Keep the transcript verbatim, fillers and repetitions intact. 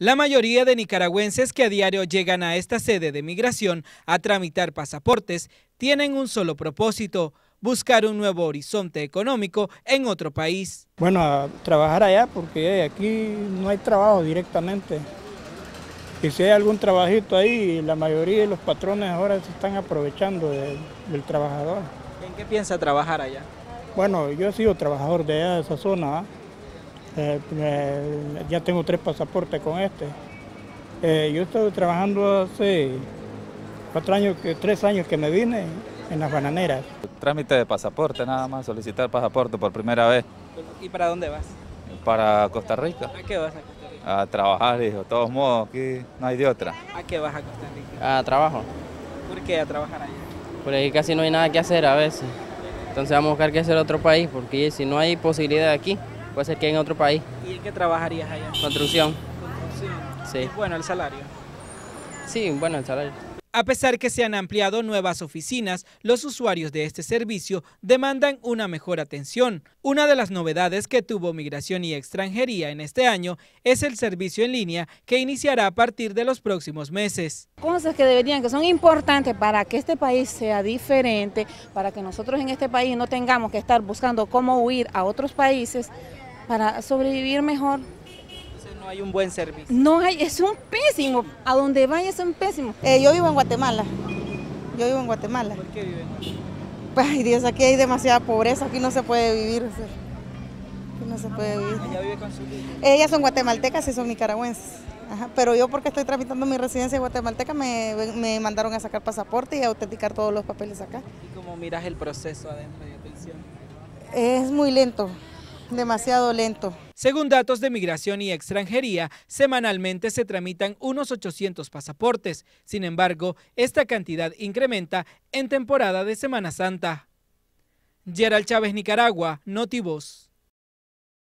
La mayoría de nicaragüenses que a diario llegan a esta sede de migración a tramitar pasaportes tienen un solo propósito: buscar un nuevo horizonte económico en otro país. Bueno, a trabajar allá porque aquí no hay trabajo directamente. Y si hay algún trabajito ahí, la mayoría de los patrones ahora se están aprovechando de, del trabajador. ¿En qué piensa trabajar allá? Bueno, yo he sido trabajador de allá, de esa zona. ¿eh? Eh, me, ya tengo tres pasaportes con este. Eh, yo estoy trabajando hace cuatro años, que, tres años que me vine en las bananeras. Trámite de pasaporte, nada más, solicitar pasaporte por primera vez. ¿Y para dónde vas? Para Costa Rica. ¿A qué vas a Costa Rica? A trabajar, hijo, de todos modos, aquí no hay de otra. ¿A qué vas a Costa Rica? A trabajo. ¿Por qué a trabajar allá? Por ahí casi no hay nada que hacer a veces. Entonces vamos a buscar qué hacer en otro país, porque si no hay posibilidad aquí, puede ser que en otro país. ¿Y en qué trabajarías allá? Construcción. Construcción. Sí. ¿Es bueno el salario? Sí, bueno, el salario. A pesar que se han ampliado nuevas oficinas, los usuarios de este servicio demandan una mejor atención. Una de las novedades que tuvo Migración y Extranjería en este año es el servicio en línea que iniciará a partir de los próximos meses. Cosas que deberían, que son importantes para que este país sea diferente, para que nosotros en este país no tengamos que estar buscando cómo huir a otros países para sobrevivir mejor. No hay un buen servicio. No hay, es un pésimo, a donde vaya es un pésimo. Eh, yo vivo en Guatemala, yo vivo en Guatemala. ¿Por qué viven? Ay Dios, aquí hay demasiada pobreza, aquí no se puede vivir, aquí no se puede vivir. ¿Ella vive con su hija? Ellas son guatemaltecas y son nicaragüenses, ajá, pero yo porque estoy tramitando mi residencia guatemalteca me, me mandaron a sacar pasaporte y a autenticar todos los papeles acá. ¿Y cómo miras el proceso adentro de atención? Es muy lento. Demasiado lento. Según datos de Migración y Extranjería, semanalmente se tramitan unos ochocientos pasaportes. Sin embargo, esta cantidad incrementa en temporada de Semana Santa. Gerald Chávez, Nicaragua, Notivoz.